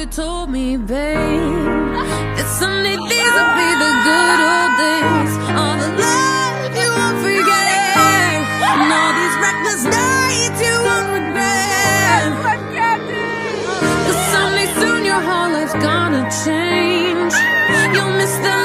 you told me, babe, that someday these will be the good old days. All the love you won't forget, and all these reckless nights you won't regret. But someday soon your whole life's gonna change. You'll miss the